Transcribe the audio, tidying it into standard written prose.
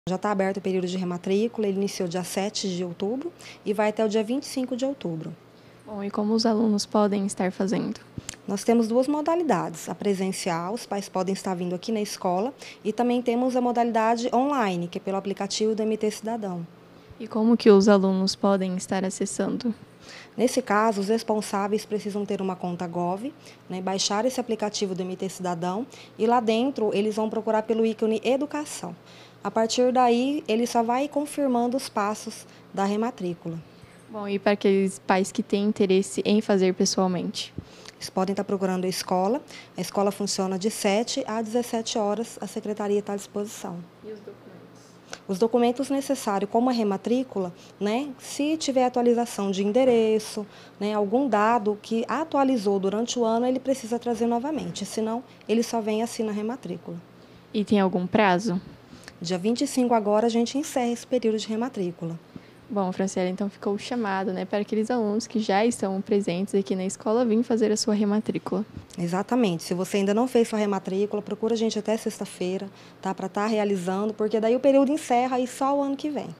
Já está aberto o período de rematrícula, ele iniciou dia 7 de outubro e vai até o dia 25 de outubro. Bom, e como os alunos podem estar fazendo? Nós temos duas modalidades, a presencial, os pais podem estar vindo aqui na escola, e também temos a modalidade online, que é pelo aplicativo do MT Cidadão. E como que os alunos podem estar acessando? Nesse caso, os responsáveis precisam ter uma conta Gov, baixar esse aplicativo do MT Cidadão e lá dentro eles vão procurar pelo ícone Educação. A partir daí, ele só vai confirmando os passos da rematrícula. Bom, e para aqueles pais que têm interesse em fazer pessoalmente? Eles podem estar procurando a escola funciona de 7 a 17 horas, a secretaria está à disposição. E os documentos? Os documentos necessários, como a rematrícula, se tiver atualização de endereço, algum dado que atualizou durante o ano, ele precisa trazer novamente, senão ele só vem e assina a rematrícula. E tem algum prazo? Dia 25 agora a gente encerra esse período de rematrícula. Bom, Franciele, então ficou o chamado, para aqueles alunos que já estão presentes aqui na escola vir fazer a sua rematrícula. Exatamente. Se você ainda não fez sua rematrícula, procura a gente até sexta-feira, para estar realizando, porque daí o período encerra e só o ano que vem.